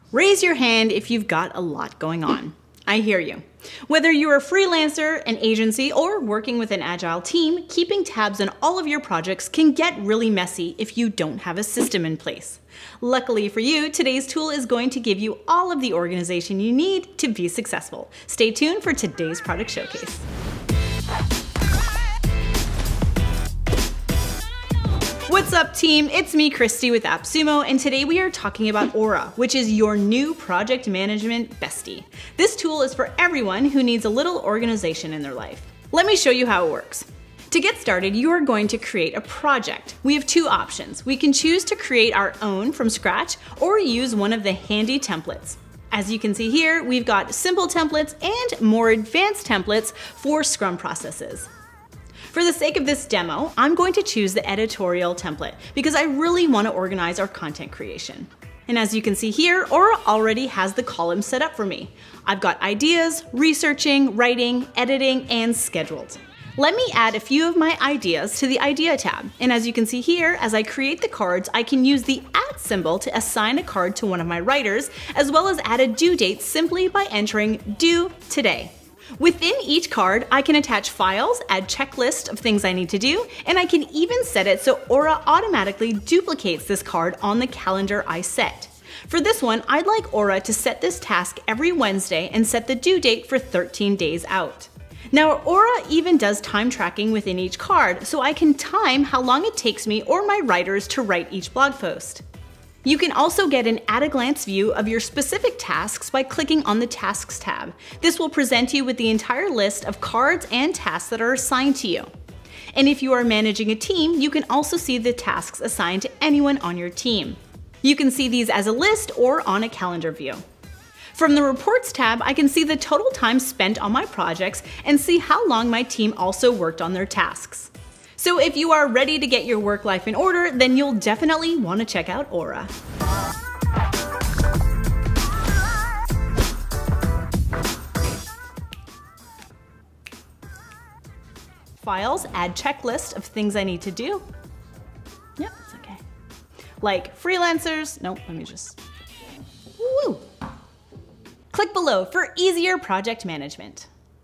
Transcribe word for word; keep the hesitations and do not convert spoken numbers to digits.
Raise your hand if you've got a lot going on. I hear you. Whether you're a freelancer, an agency, or working with an agile team, keeping tabs on all of your projects can get really messy if you don't have a system in place. Luckily for you, today's tool is going to give you all of the organization you need to be successful. Stay tuned for today's product showcase. What's up, team? It's me, Christy with AppSumo, and today we are talking about Aura, which is your new project management bestie. This tool is for everyone who needs a little organization in their life. Let me show you how it works. To get started, you are going to create a project. We have two options. We can choose to create our own from scratch or use one of the handy templates. As you can see here, we've got simple templates and more advanced templates for Scrum processes. For the sake of this demo, I'm going to choose the editorial template because I really want to organize our content creation. And as you can see here, Aura already has the columns set up for me. I've got ideas, researching, writing, editing, and scheduled. Let me add a few of my ideas to the Idea tab. And as you can see here, as I create the cards, I can use the add symbol to assign a card to one of my writers, as well as add a due date simply by entering due today. Within each card, I can attach files, add checklist of things I need to do, and I can even set it so Aura automatically duplicates this card on the calendar I set. For this one, I'd like Aura to set this task every Wednesday and set the due date for thirteen days out. Now, Aura even does time tracking within each card, so I can time how long it takes me or my writers to write each blog post. You can also get an at-a-glance view of your specific tasks by clicking on the Tasks tab. This will present you with the entire list of cards and tasks that are assigned to you. And if you are managing a team, you can also see the tasks assigned to anyone on your team. You can see these as a list or on a calendar view. From the Reports tab, I can see the total time spent on my projects and see how long my team also worked on their tasks. So if you are ready to get your work life in order, then you'll definitely want to check out Aura. Files, add checklist of things I need to do. Yep, it's okay. Like freelancers, nope, let me just, woo! Click below for easier project management.